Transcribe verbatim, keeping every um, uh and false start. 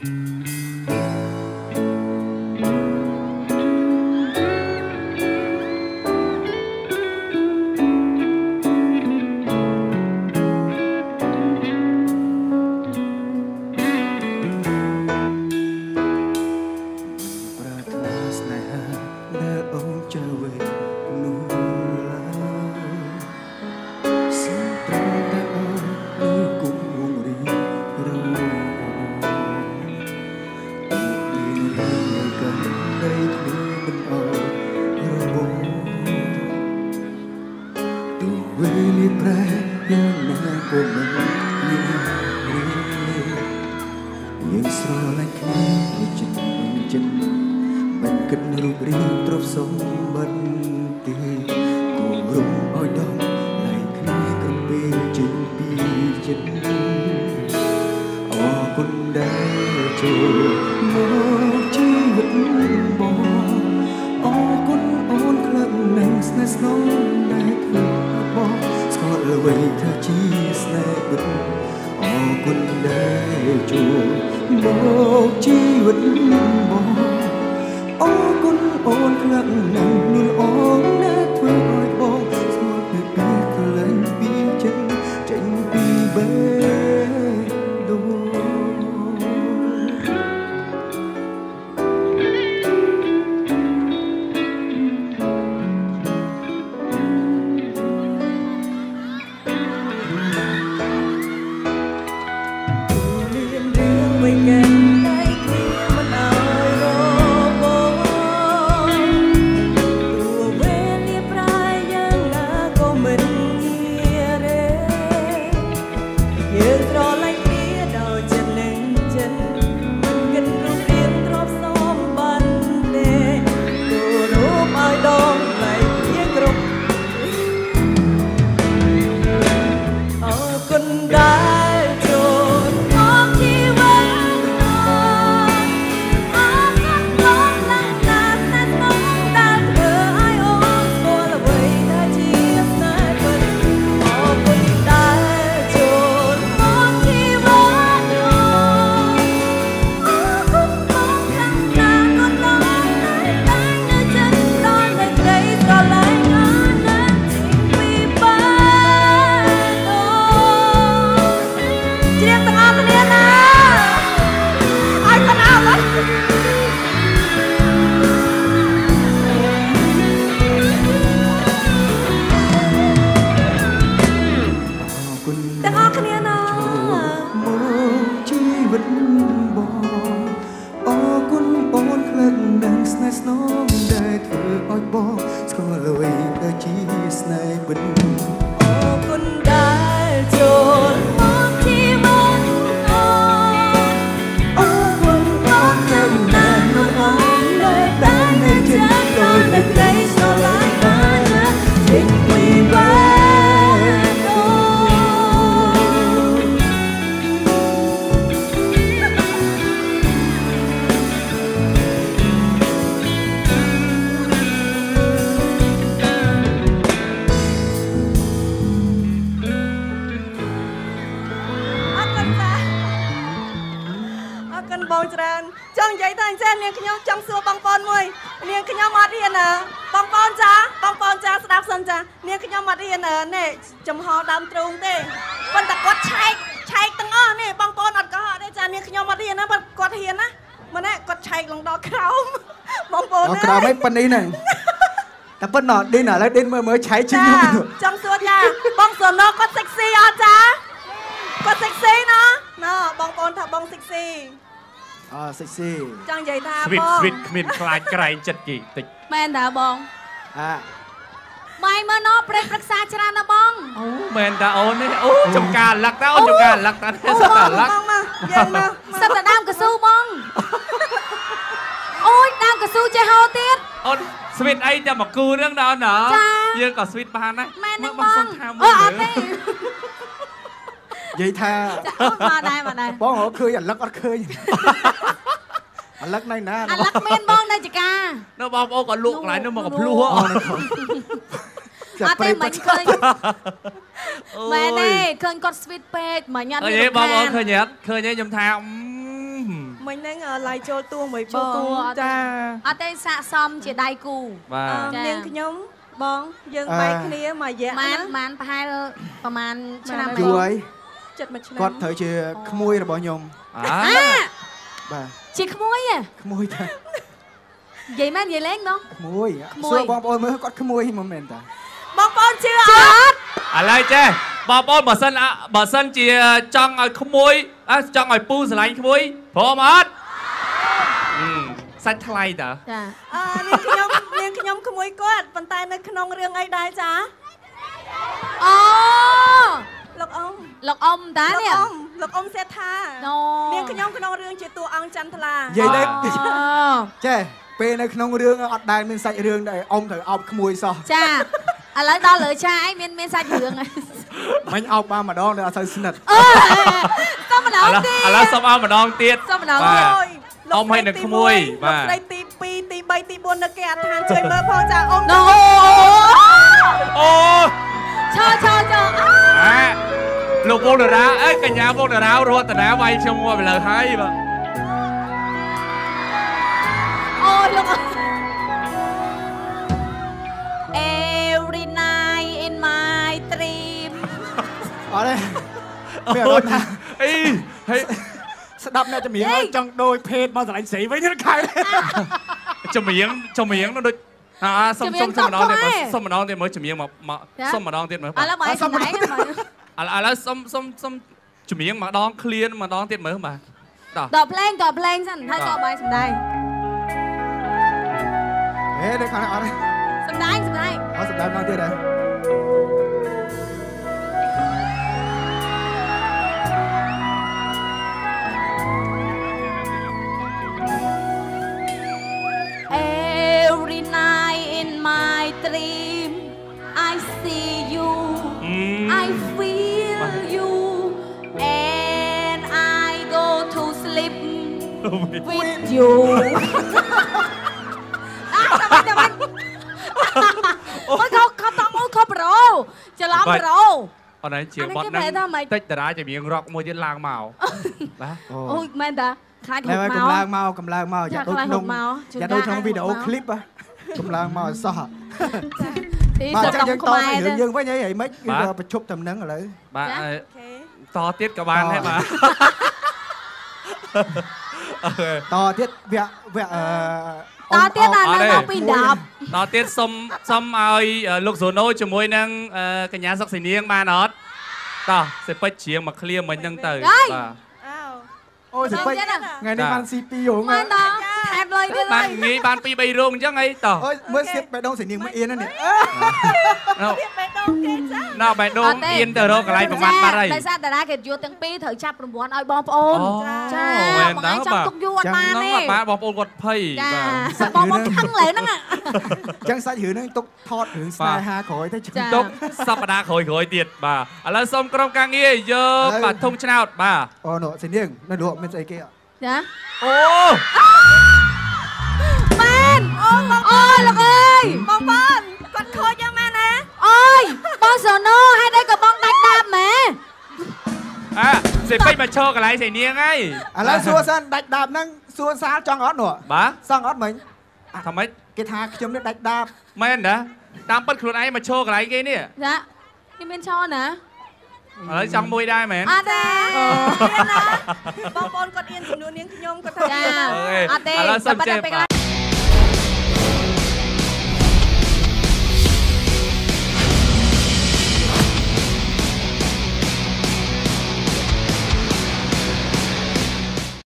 Bên đi này, ta bắt nọ đi nọ lại đến mới mới cháy chứ nhau. Trong suốt nha, bông sườn nó có sexy à cha, có sexy nó, nó bông bông thật bông sexy. À sexy. Chẳng vậy ta bông. Sweet sweet miền khai cái chất gì tịch. Men đã bông. À. Mày mà nó prep prep sa chả nó bông. Men đã ôn đấy, ô trong cả lắc ta ôn trong cả lắc ta hết rất là lắc. Sao ta đam cái su bông? Ôi đam cái su chơi hao tiết. Ôn sweet ấy cho mà cù nước đó nở. Dương có sweet ban đấy. Men nó bông. Ơ ở đây. Vậy tha. Mà đây mà đây. Bông họ khơi anh lắc anh khơi. Anh lắc này nè. Anh lắc men bông đây chị ca. Nó bông ô còn luộc lại nó mà còn lúa. À tên mình khơi. Mẹ này khơi con sweet page mà nhăn. Ơ vậy bông ơi khơi nhét. Khơi nhét dùm thao. មិញហ្នឹងឡាយចូលតួមួយចូលបតួងអត់ចាអត់ទេសាកសមជាដៃគូបាទអឺនាងខ្ញុំបងយើងបែកគ្នាមួយរយៈម៉ានណាម៉ានប្រហែលប្រហែលឆ្នាំម៉ានយូរហើយចិត្តមួយឆ្នាំគាត់ត្រូវជាក្មួយរបស់ខ្ញុំអាអាបាទជាក្មួយហ៎ក្មួយតានិយាយមែននិយាយលេងបងក្មួយក្មួយសួរបងប្អូនមើលគាត់ក្មួយមិនមែនតាបងប្អូនជឿអជឿត់អត់ឥឡូវចេះបងប្អូនបើសិនអ่ะបើសិនជាចង់ឲ្យក្មួយអ่ะចង់ឲ្យពូស្រឡាញ់ក្មួយព្រមអត់អឺសាច់ថ្លៃតើចាអឺនាងខ្ញុំនាងខ្ញុំក្មួយគាត់ប៉ុន្តែនៅក្នុងរឿងអីដែរចាអូលោកអ៊ំលោកអ៊ំតាលោកនេះអ៊ំលោកអ៊ំសេដ្ឋាណូនាងខ្ញុំក្នុងរឿងជាតួអង្គចន្ទឡានិយាយទៅអូចេះពេលនៅក្នុងរឿងអត់ដែលមានសាច់រឿងដែរអ៊ំត្រូវអោបក្មួយសោះចាឥឡូវដល់លើឆាអីមានមានសាច់រឿងហើយមិញអោបបានម្ដងតែអត់សូវស្និទ្ធអឺសុំម្ដងឥឡូវទៀតឥឡូវសុំឲ្យម្ដងទៀតសុំម្ដងបាទៀតទអូយអ៊ំឲ្យនៅក្មួយលោកបាទស្រីទីពីរទីបីទីបួននៅគេអត្ថានជួយមើលផងចាអ៊ំណូអូឈរឈរឈរអាលោកវងតារាអេកញ្ញាវងតារារតនាវាយខ្ញុំមកឥឡូវហើយបាទអូលោក Every night in my dream អត់ទេពេលអត់ថាអីហេស្ដាប់អ្នកចម្រៀងចង់ដូចភេទមកស្រឡាញ់ស្រីវិញទៅខែចម្រៀងចម្រៀងនោះដូចអាសុំសុំសុំម្ដងទៀតសុំម្ដងទៀតមើលចម្រៀងមកមកសុំម្ដងទៀតមើលឥឡូវបើសំដែងហ្នឹងឥឡូវសុំសុំសុំចម្រៀងម្ដងឃ្លានម្ដងទៀតមើលបាទតោះតបភ្លេងតបភ្លេងសិនហើយតបបាយសំដែងហេដល់ខាងអត់ទេសំដែងសំដែងអត់សម្ដែងមកទៀតដែរ Every night in my dream I see you I feel you and I go to sleep with you អាចាំមិនចាំមិនអូខខតមកខប្រូច្រឡំប្រូអត់ឯងជាបត់អានេះគេហ្នឹងប្រែថាម៉េចតិចតារាចម្រៀងរ៉ុកមួយទៀតឡើងមកបាទអូយមែនតាខ្លាចហូណែបកំមកឡើងមកកំឡើងមកយ៉ាដូចក្នុងយ៉ាដូចក្នុងវីដេអូឃ្លីបកំឡើងមកឲ្យសោះទីបាទសអញ្ចឹងតុយើងងតខ្មែរទៅរឿងយើងវិញហីហីមិនគឺប្រជុំតែនឹងឥឡូវបាទអូខេតទៀតក៏បានដែរបាទតទៀតវគ្គវគ្គអឺតទៀតដល់នៅពីដប់តទៀតសុំសុំឲ្យលោកសូណូជាមួយនឹងកញ្ញាសុកសីនាងបានអត់តោះសេពេចច្រៀងមកឃ្លាមិញហ្នឹងទៅបាទអោអូយសិពេចថ្ងៃនេះបានស៊ីពីរងមែនតាថែមលុយទៀតបាហើនយងាយបានពីរបីរោងអញ្ចឹងអីតោះអូយមើលសៀបបេះដូងសីនាងមិនអៀនណានេះទៀតបេះដូងគេចាណោបេះដូងអៀនទៅរកកន្លែងប្រមាណបាត់ហើយដោយសារតារាគេយកទាំងពីរត្រូវចាប់រង្វាន់ឲ្យបងប្អូនអូចាមែនបងតើឯងចង់ទុកយូរអត់បានហ្នឹងទេបាទបងប្អូនគាត់ភ័យចាបាទបងប្អូនខឹងលើហ្នឹងអញ្ចឹងសាច់រឿងហ្នឹងទុកថតរឿងស្នេហាក្រោយទៅទុកសប្តាហ៍ក្រោយក្រោយទៀតបាទឥឡូវសូមក្រុមការងារយកបាទធុងឆ្នោតបាទអូនោះសីនាងនៅលក់មានស្អីគេអត់ចាអូមែនអូអូលោកអើយបងប្អូនគាត់ខូចយ៉ាងម៉េចណាអូយបងសូណូហេតុអីក៏បងដាច់ដាប់ម៉ែអាសេពេចមកឈរកន្លែងសៃនាងហើយឥឡូវសួរសិនដាច់ដាបហ្នឹងសួរសាលចង់អត់នោះបាទសង់អត់មិញថាម៉េចគេថាខ្ញុំនេះដាច់ដាបមែនណាតាមពិតខ្លួនឯងមកឈរកន្លែងគេនេះចានេះមានឈរណាឥឡូវចង់មួយដែរមែនអត់ទេបងប្អូនគាត់អៀនចំនួននាងខ្ញុំគាត់ថាចាអូខេអត់ទេឥឡូវសុំតែចេះពេលបាទ